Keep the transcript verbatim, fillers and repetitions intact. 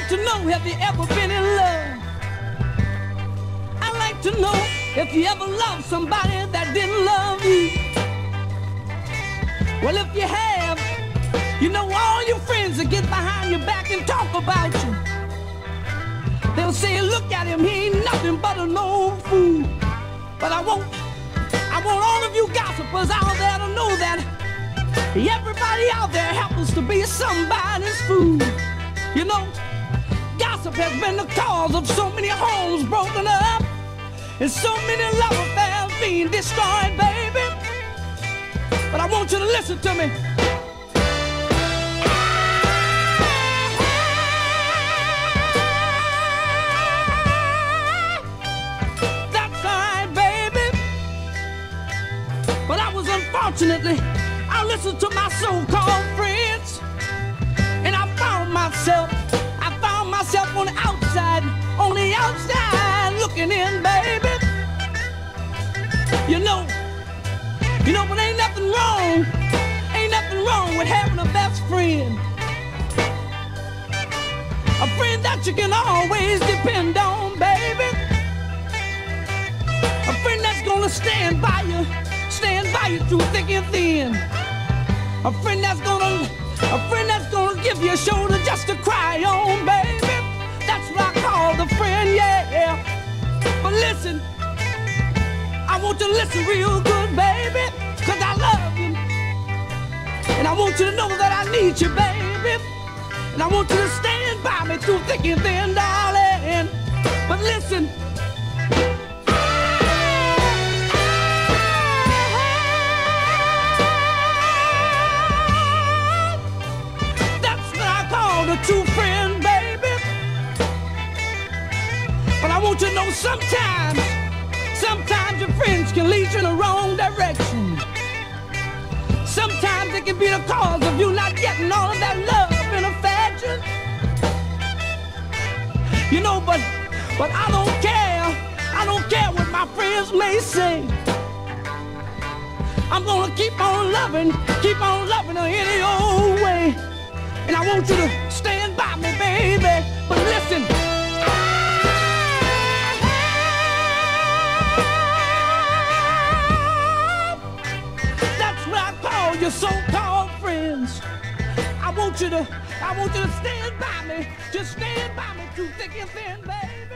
to know, have you ever been in love? I'd like to know if you ever loved somebody that didn't love you. Well, if you have, you know all your friends will get behind your back and talk about you. They'll say, look at him, he ain't nothing but an old fool. But I want, I want all of you gossipers out there to know that everybody out there happens to be somebody's fool. You know, gossip has been the cause of so many homes broken up and so many love affairs being destroyed, baby. But I want you to listen to me. That's all right, baby. But I was unfortunately, I listened to my so-called friends, and I found myself, I found myself on the outside, on the outside looking in, baby. You know, you know, but ain't nothing wrong, ain't nothing wrong with having a best friend. A friend that you can always depend on, baby. A friend that's gonna stand by you, stand by you through thick and thin. A friend that's gonna, a friend that's gonna give you a shoulder just to cry on, baby. That's what I call the friend, yeah. But listen, I want you to listen real good, baby, cause I love you. And I want you to know that I need you, baby. And I want you to stand by me through thick and thin, darling. But listen, a true friend, baby. But I want you to know sometimes, sometimes your friends can lead you in the wrong direction. Sometimes it can be the cause of you not getting all of that love and affection. You know, but, but I don't care, I don't care what my friends may say. I'm gonna keep on loving, keep on loving her any old way. And I want you to stand by me, baby. But listen, that's what I call your so-called friends. I want you to, I want you to stand by me. Just stand by me through thick and thin, baby.